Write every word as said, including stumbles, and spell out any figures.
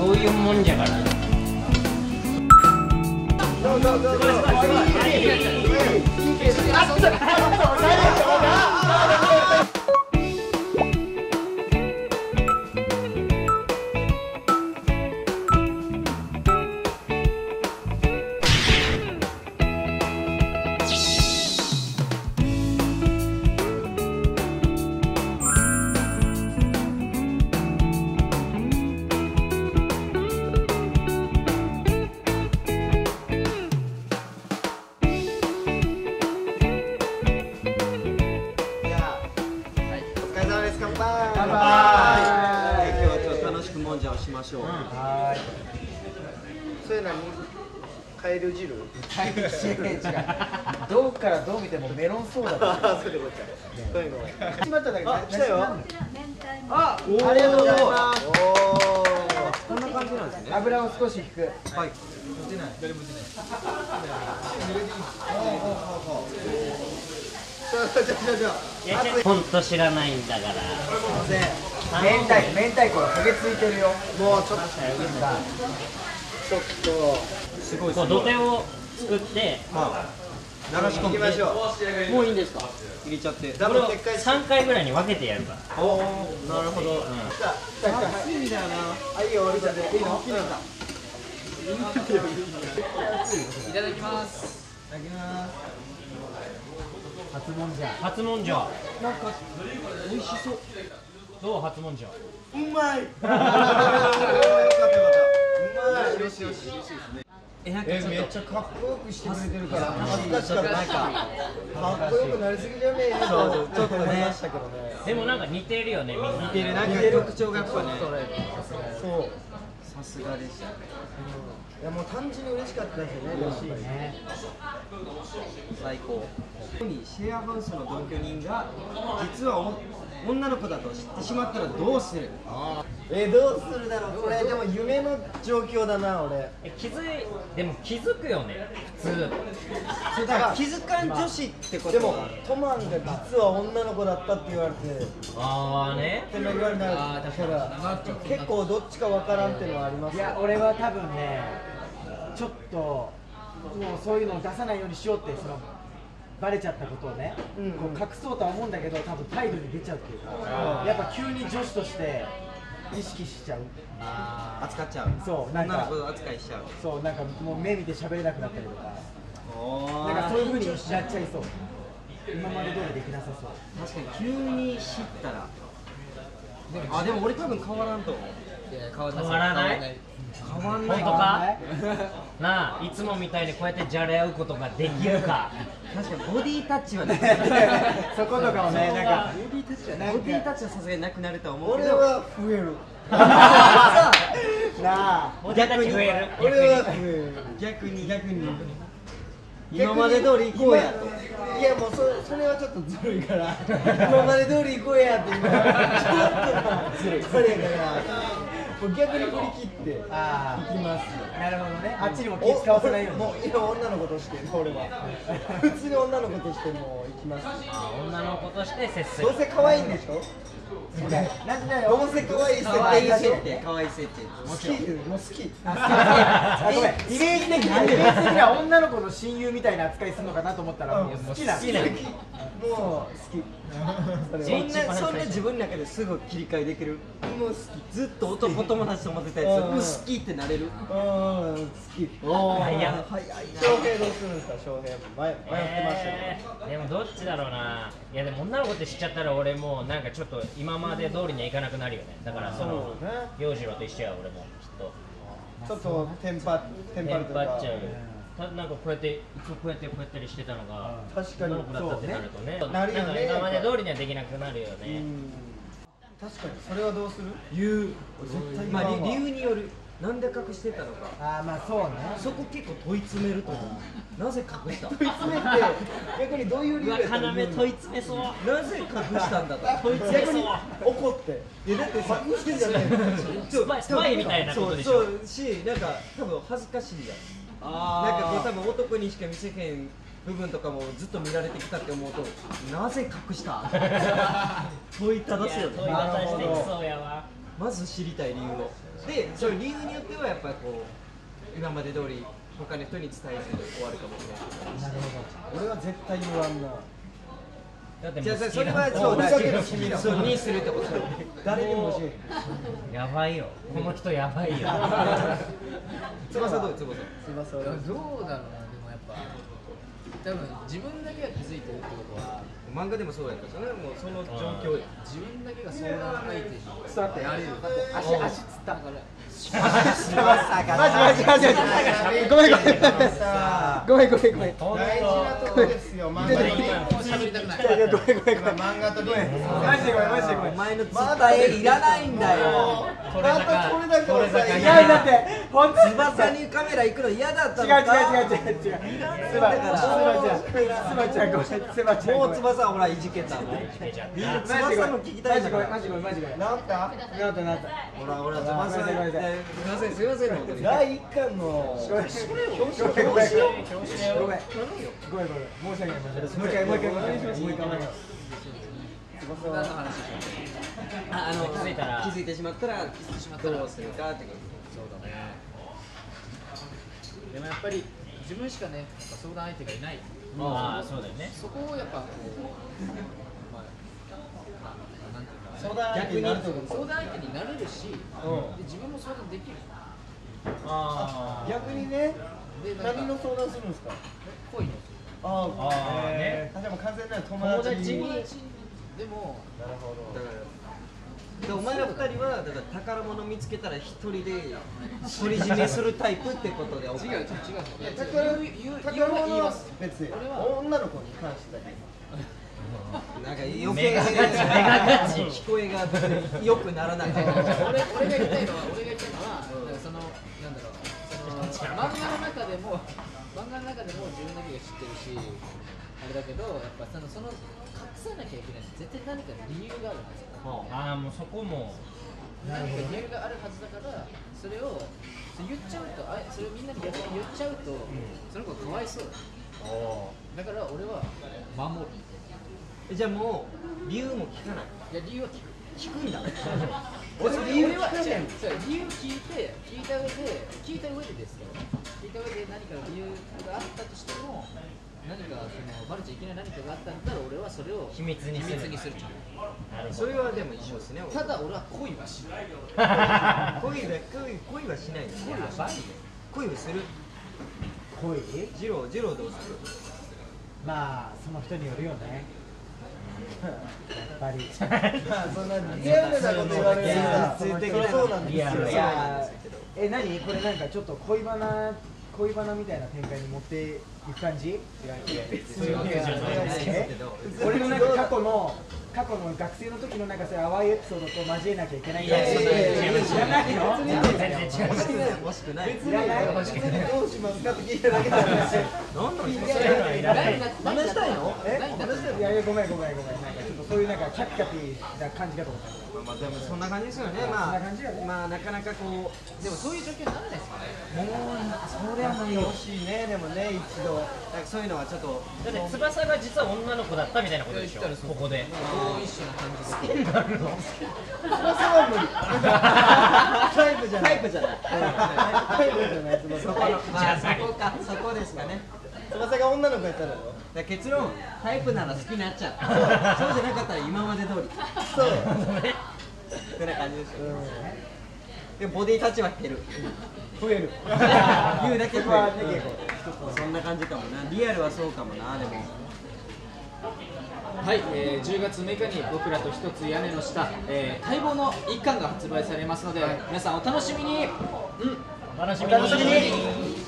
そういうもんじゃから。 しましょう。 はい。それ何？カエル汁？カエル汁違う。どうからどう見てもメロンソーダだ。ああ、そういうことか。そういうの。決まっただけ。あ、来たよ。あ、ありがとうございます。おお。こんな感じなんですね。油を少し引く。はい。出ない。誰も出ない。 ほんと知らないんだから。 明太子、明太子が焦げついてるよ。もうちょっと、ちょっとすごい。こう土手を作って、 流し込んで。行きましょう。もういいんですか？入れちゃって。 これをさんかいぐらいに分けてやるから。 おお、なるほど。暑いんだよな。あ、いいよ、俺じゃで。いいの？いただきます。いただきます。 初もんじゃ。 初もんじゃ。 なんか美味しそう。 どう初もんじゃ。 うまい。よかったよかった。うまい。よしよし。え、めっちゃかっこよくしてくれてるから恥ずかしかった。なんかかっこよくなりすぎじゃねえよ。そうそう、ちょっとね。 でもなんか似てるよね、みんな。 似てる、なんか特徴がやっぱね。そう。さすがでした。いやもう単純に嬉しかったですよね。嬉しいね。最高。ここにシェアハウスの同居人が実はお女の子だと知ってしまったらどうする？えー、どうするだろう。これでも夢の状況だな俺。 え、気づいでも気づくよね普通。 そうだから気づかん女子ってこと。でもトマンが実は女の子だったって言われて。 ああね。 って言われたら結構どっちかわからんっていうのはあります。 いや俺は多分ねちょっともうそういうのを出さないようにしようってその。バレちゃったことをね、うんうん、こう隠そうとは思うんだけど多分態度に出ちゃうっていうか、やっぱ急に女子として意識しちゃう。 あー、扱っちゃう。そうなんか女の子扱いしちゃう。 そうなんかもう目見て喋れなくなったりとか、なんかそういう風にしちゃっちゃいそう。今まで通りできなさそう。 確かに急に知ったら。あ、でも俺多分変わらんと思う。 変わらない。 変わんない。 本当か？なあ、いつもみたいにこうやってじゃれ合うことができるか。 確かにボディタッチはね。 そことかもね、なんかボディタッチはボディタッチはさすがになくなると思うけど。俺は増える。 なあ、 逆に増える。 俺は増える。逆に逆に。今まで通り行こうやと。いやもうそそれはちょっとずるいから。今まで通り行こうやって今ちょっとずるい。それやから。もう逆に振り切って行きます。 なるほどね。あっちにも気使わせないように。 もう今女の子として俺は普通に女の子としても行きます。 あ、女の子として接する。 どうせ可愛いんでしょ。 なんでどうせ可愛い設定。可愛い設定。好きもう好き。 あ、ごめん。イメージ的にイメージ的には女の子の親友みたいな扱いするのかなと思ったらもう好きな。 好きな。もう好き。そんなそんな自分の中ですぐ切り替えできる。もう好き。ずっと男友達と思ってたやつもう好きってなれる。うん、好き。おお。早いな。翔平どうするんですか？翔平迷迷ってましたよ。 でもどっちだろうな。いやでも女の子って知っちゃったら俺もなんかちょっと今まで通りにはいかなくなるよね。だからその陽次郎と一緒や俺もきっと。 ちょっとテンパテンパるとか。テンパっちゃう。 なんかこうやっていつもこうやってこうやったりしてたのが確かに女の子だったってなるとね。 なるよね。 今まで通りにはできなくなるよね。 確かにそれはどうする？言う。絶対まあ理由による。なんで隠してたのか。 ああまあそうね。 そこ結構問い詰めると思う。なぜ隠した？問い詰めて逆にどういう理由で？ 要問い詰めそう。 なぜ隠したんだと。問い詰めそう。怒って。いやだって隠してんじゃない。 スパイスパイみたいなことでしょ。 そうしなんか多分恥ずかしいや。なんかこう多分男にしか見せへん部分とかもずっと見られてきたって思うとなぜ隠した？問いただすよね。 問いただしてきそうやわ。 まず知りたい理由をで、その理由によってはやっぱりこう今まで通り他の人に伝えずに終わるかもしれない。 なるほど。俺は絶対言わんな。 だってもじゃあう好きなそれはそうだけど君そうにするってことだよ。 誰にも教えへん。 やばいよ、この人やばいよ。 翼どう翼。 すいません。 どうだろうな、でもやっぱ多分自分だけが気づいてるってことは漫画でもそうやったじゃないもうその状況や。 自分だけが相談相手にちょっと待って。 なれる。 足足つった。 だからマジマジマジマジ。ごめんごめん。ごめんごめんごめん。 大事なとこですよ、漫画とリもう喋りたくない。 いやいやごめんごめんごめん。 漫画とリマジでごめんマジでごめん。 お前の伝えいらないんだよ。 これ坂これだけこれ坂いやだって本当に翼にカメラ行くの嫌だった違うのか。 違う違う違う違う。スバスバちゃん、スバちゃんごめん、スバちゃんごめん。 もう翼はほらいじけた。翼も聞きたいんだから。 マジごめんマジごめん。 なんかなったなった。 ほらほら翼。 ごめんなさいごめんなさいすみませんすみません本当に。 第一巻のごめんそれをごめんごめんごめんごめんごめんごめん申し訳ない申し訳ないもう一回もう一回もう一回もう一回もう一回何の話でしょう。 ああの気づいたら気づいてしまったらどうするかってこと。 そうだね。でもやっぱり自分しかね、やっぱ相談相手がいない。 ああ、そうだよね。 そこをやっぱこう、まあ、なんていうか、 相談相手になるってこと相談相手になれるし、で自分も相談できる。 あ逆にね、 で、なんか何の相談するんですか。 恋のああーえー、でも完全なる友友達達に友達でも、 なるほど。 だからでお前ら二人はだから宝物見つけたら一人で独り占めするタイプってことで。 違う違う違う。いや宝言う言う言う宝物は言います。 別に俺は女の子に関してだけ。 なんか余計メガガチメガガチ聞こえが別に良くならない。 俺俺が言いたいのは俺が言いたいのは、なんかそのなんだろう、その漫画の中でも漫画の中でも自分だけが知ってるし、あれだけどやっぱそのその隠さなきゃいけない絶対何か理由があるはずだ。 ああ、もうそこも何か理由があるはずだから、それを言っちゃうと、あそれをみんなに逆に言っちゃうと、その子がかわいそうだ。だから俺は守る。 じゃあもう理由も聞かない。 いや理由は聞く。 聞くんだ。 俺理由は違う。そう理由聞いて聞いた上で聞いた上でですけど、聞いた上で何か理由があったとしても、何かそのバレちゃいけない何かがあったんだったら俺はそれを秘密にする秘密にする。 なるほそれはでも一緒ですね。 ただ俺は恋はしない。 恋は恋恋はしないです。恋はしない。恋をする。 恋ジロージローどうする。 まあその人によるよねやっぱりまあそんなリアルなこと言われるから現実的なそうなんですよ。 リアルいやえ何これなんかちょっと恋バナ恋バナみたいな展開に持っていく感じそういうわけじゃないですけど。 俺のなんか過去の過去の学生の時のなんかそういう淡いエピソードと交えなきゃいけないんだよ。 いやいやいやいや知らないの？ 全然違う。 欲しくない欲しくない。 別に別にどうしますかって聞いただけなんですよ。 なんだろう。 そういうのはいらない。 話したいの？ え？いやいやごめんごめんごめんなんかちょっとそういうなんかキャピキャピな感じかと思った。 まあでもそんな感じですよね。まあそんな感じよねまあなかなかこうでもそういう状況にならないですかね。 もうそれはもう欲しいね、でもね、一度。 なんかそういうのはちょっとだって翼が実は女の子だったみたいなことでしょ。ここで。 ボーイッシュな感じで。 翼は無理。タイプじゃない。 タイプじゃない。 タイプじゃない。翼そこのまあそこかそこですかね。 翼が女の子やったらよ。 だから結論タイプなら好きになっちゃう。そうじゃなかったら今まで通り。 そう。 ってな感じですよ。でもボディタッチは減る。 増える。 言うだけそこはね増える結構そんな感じかもな。リアルはそうかもな。でもはい、えー、じゅうがつむいかに僕らと一つ屋根の下、えー、待望の一巻が発売されますので、皆さんお楽しみに。うん、 楽しみに。